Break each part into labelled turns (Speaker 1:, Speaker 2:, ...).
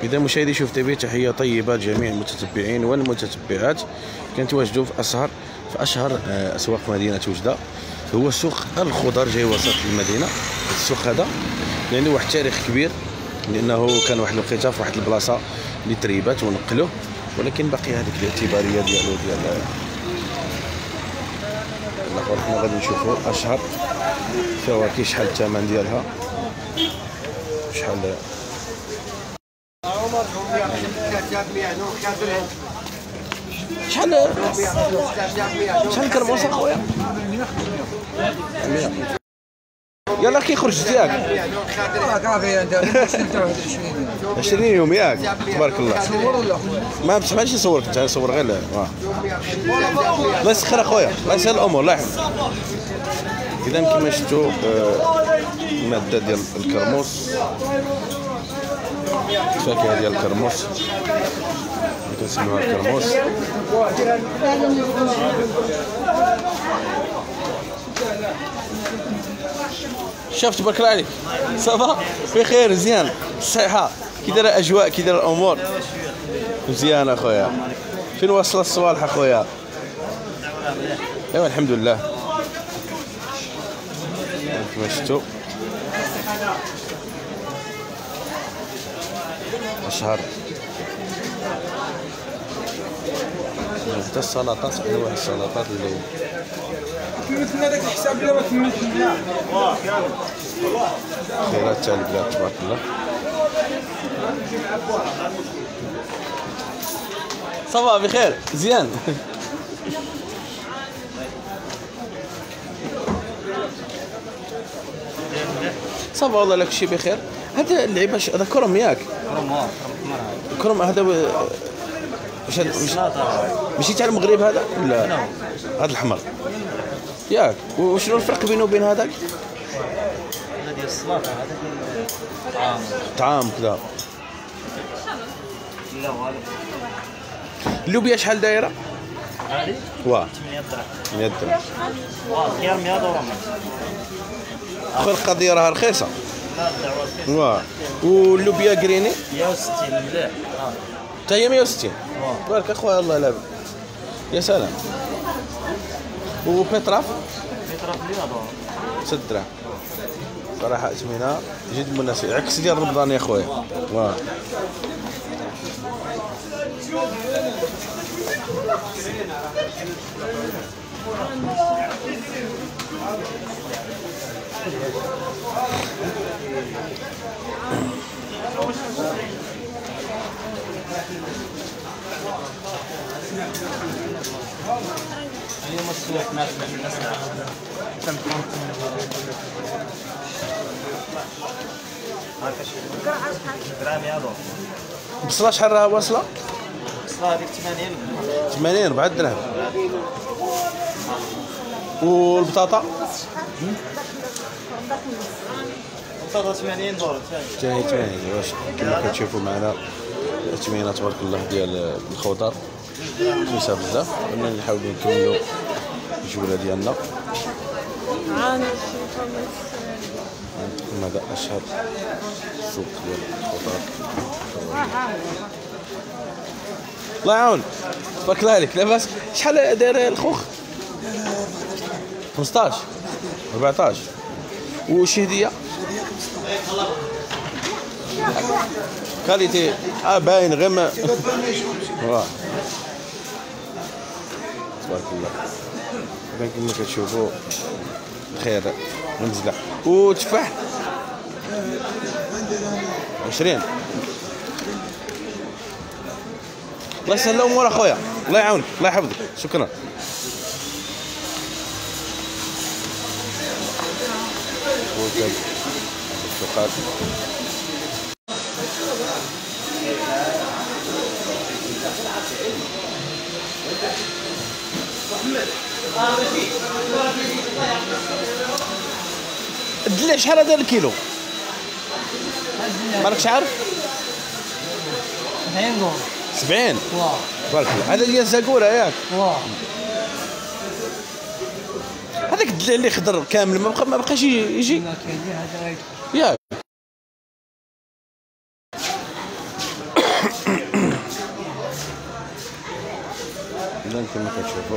Speaker 1: إذا مشاهدي شوف تي في، تحية طيبة لجميع المتتبعين والمتتبعات. كنتواجدوا في أشهر أسواق مدينة وجدة، هو سوق الخضر جاي وسط المدينة. السوق هذا يعني واحد التاريخ كبير، لأنه كان واحد الوقيته في واحد البلاصة اللي تريبات ونقلوه، ولكن باقي هذيك الاعتبارية ديالو ديال الاخر. حنا غادي نشوفوا اشهر فواكه، شحال الثمن ديالها، شحال الكرموس اخويا. يلا كيخرج ديالك 20 يوم ياك، تبارك الله. ما بتحملش نصورك انت، نصور غير الله يسخر اخويا، الله يسهل الامور، الله يحفظك. اذا كما شفتوا الماده ديال الكرموس، الفاكهه ديال الكرموس اللي كنسميوها الكرموس. شفت تبارك الله عليك، صافا بخير مزيان الصحه، كي داير الاجواء، كي داير الامور مزيان اخويا. فين واصله الصوالح اخويا؟ ايوا الحمد لله. كما شفتوا اشهر حتى السلطات، انواع السلطات اللي
Speaker 2: كملتنا داك الحساب الا ما كملتنا.
Speaker 1: خيرات تاع البلاد تبارك الله. صافا بخير مزيان. صافا والله لك شي بخير. هذا اللعيبه هذا كرم ياك؟ كرم هذا ماشي تاع المغرب هذا ولا هذا الحمر ياك؟ وشنو الفرق بينه وبين هذاك؟
Speaker 3: هذا ديال السلطه، هذاك
Speaker 1: طعام كذا.
Speaker 3: لا والو.
Speaker 1: اللوبيا شحال دايره؟
Speaker 3: هذه
Speaker 1: واه
Speaker 3: 8 درهم.
Speaker 1: 100 درهم.
Speaker 3: خيار 100 درهم.
Speaker 1: اخو القضيه راها رخيصه.
Speaker 3: لا الدعوه رخيصه.
Speaker 1: واه. واللوبيا كريني
Speaker 3: 160 مليح.
Speaker 1: حتى هي 160. تبارك اخويا الله لا. يا سلام. وبيتراف
Speaker 3: 100 درهم.
Speaker 1: 6 دراهم. صراحه اثمنه جد مناسب، عكس ديال رمضان يا خويا. واه.
Speaker 3: هي مسوق ناس من الناس. هاكا شي درهم يا دور.
Speaker 1: بصله شحال راها واصله؟
Speaker 3: الصلاه هذيك 80.
Speaker 1: 80 4 دراهم. والبطاطا
Speaker 3: البطاطا 80 دور
Speaker 1: حتى هي 80. واش كما كتشوفوا معنا الاثمنه تبارك الله ديال الخضر رخيصه بزاف. بدنا نحاولوا نكملوا الجوله ديالنا. هذا اشهر سوق ديال الخضر. الله يعاون، تبارك الله عليك. لاباس؟ شحال داير الخوخ؟ 15 14. والشهديه كاليتي باين غير ما واه تبارك الله. اذا كما كتشوفوا خير مزلة. وتفاح 20. الله يسهل الامور اخويا، الله يعاونك، الله يحفظك، شكرا. السوقات الدلع شحال هذا الكيلو؟ مالكش عارف؟
Speaker 3: 70 دور.
Speaker 1: 70.
Speaker 3: واه
Speaker 1: تبارك الله. هذا ديال الزاكوره ياك؟
Speaker 3: واه
Speaker 1: هذاك الدلع اللي خضر كامل ما بقاش يجي ياك. اذا كما كتشوفوا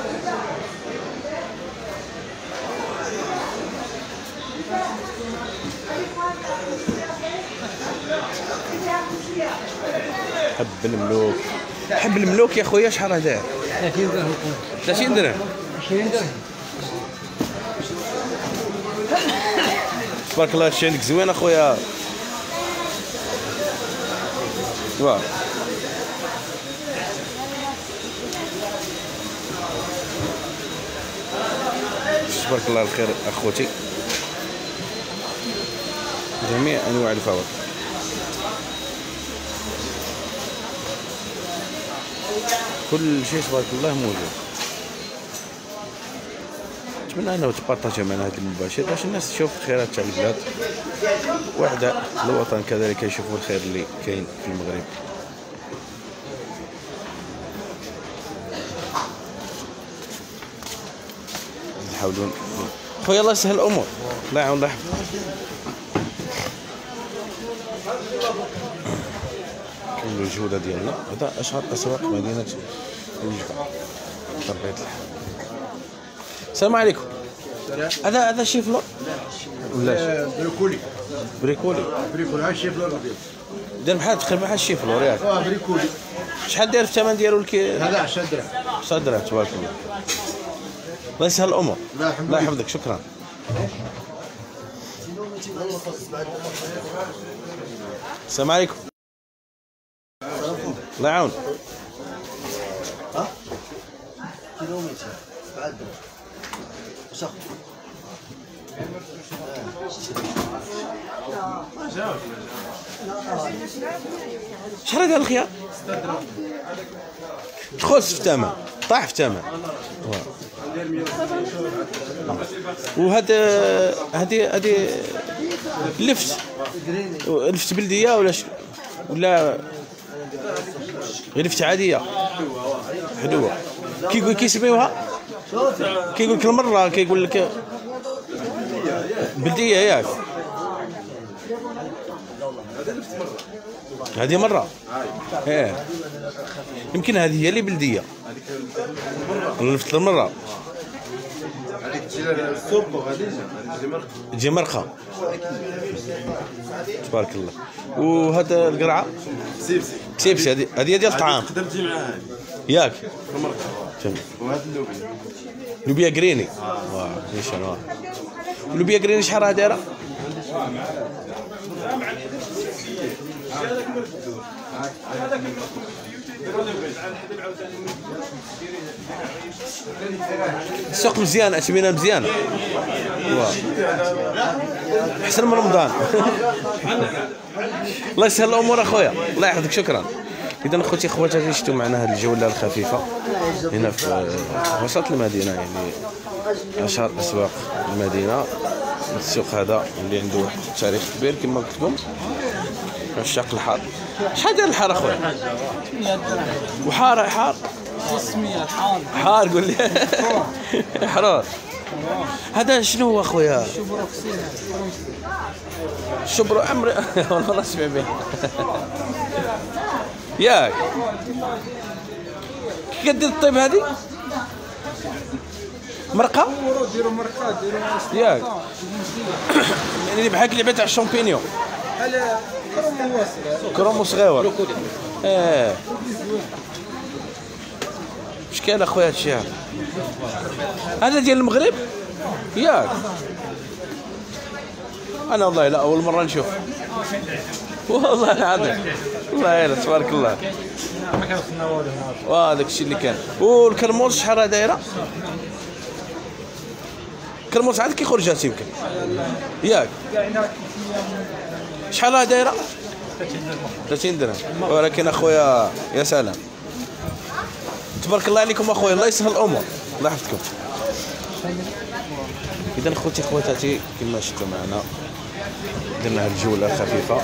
Speaker 1: حب الملوك يا خويا شحال هذا؟
Speaker 2: 30 درهم.
Speaker 1: 30 درهم.
Speaker 2: 20 درهم.
Speaker 1: تبارك الله هادشي عندك زوين اخويا. واه تبارك الله الخير اخوتي، جميع انواع الفواكه. كل شيء تبارك الله موجود. نتمنى انه تبارطاجيو معنا هذا المباشر باش الناس تشوف الخيرات تاع البلاد واعداء الوطن كذلك يشوفوا الخير اللي كاين في المغرب. نحاولوا خويا الله يسهل الامور، الله يعاون الله يحفظك. كنقولوا الجوده ديالنا هذا اشهر اسواق مدينه الجفا طبيعه الحال. السلام عليكم. هذا شيفلور ولا بريكولي
Speaker 4: هذا الشيفلور الابيض
Speaker 1: داير بحال تقريبا بحال الشيفلور ياك.
Speaker 4: بريكولي.
Speaker 1: شحال داير الثمن ديالو
Speaker 4: هذا 10 درهم.
Speaker 1: 10 درهم تبارك الله. الله يسهل الامور، الله يحفظك. شكرا. السلام عليكم. الله يعاون.
Speaker 4: كيلومتر بعد صح.
Speaker 1: شحال هذا الخيار؟ تخص في الثمن، طاح في الثمن. هذه لفت بلديه ولا غير لفت عاديه حلوه؟ كيسميوها كيقول كل مره كيقول لك بلديه ياك. هذه مره ايه يمكن هذه هي اللي بلديه لفت المره. تجي مرقه تبارك الله. وهذا القرعه سيبسي هذه ديال الطعام
Speaker 4: خدمتي معاه
Speaker 1: ياك.
Speaker 4: وهذا اللوبيا
Speaker 1: لوبيا كريني. واه ما شاء الله. اللوبيا كريني شحال راه دايره؟ السوق مزيان، اثمنه مزيانه. احسن من رمضان. الله يسهل الامور اخويا، الله يحفظك. شكرا. اذا اخوتي اخواتاتي شفتوا معنا هذه الجوله الخفيفه هنا في وسط المدينه، يعني اشهر اسواق المدينه. السوق هذا اللي عنده واحد التاريخ كبير كما قلت لكم. عشاق الحار. شحال داير الحار اخويا؟ وحار
Speaker 2: 600
Speaker 1: حار قول لي. حرار. هذا شنو هو اخويا؟ شبر عمري والله نسمع به. ياك كي كدير الطيب هذه مرقه؟
Speaker 2: ديروا مرقه ديروا
Speaker 1: ياك يعني بحال اللعبه تاع الشامبينيون.
Speaker 2: على
Speaker 1: كرومو صغيور. شكال اخويا هادشي هذا ديال المغرب ياك؟ انا والله لا اول مره نشوف والله العظيم. الله يلا تبارك الله.
Speaker 2: ما كنخنا والو.
Speaker 1: وهذاك الشيء اللي كان. والكرموس شحال دايره؟ الكرموس عاد كي خرجات يمكن ياك؟ شحال دايره؟ 30 درهم. ولكن اخويا يا سلام تبارك الله عليكم اخويا، الله يسهل الامور، الله يحفظكم. اذا اخوتي اخواتاتي كما شفتوا معنا درنا هذه الجوله الخفيفه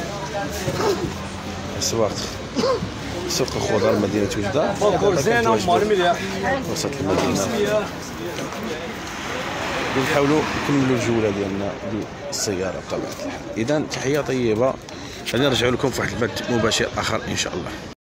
Speaker 1: اسواق سوق الخضر مدينه وجده
Speaker 2: زينه ومرميه
Speaker 1: وسط المدينه. نحاولوا نكملوا الجوله ديالنا بالسياره بطبيعه الحال. اذا تحيه طيبه، غادي نرجع لكم في واحد البث مباشر اخر ان شاء الله.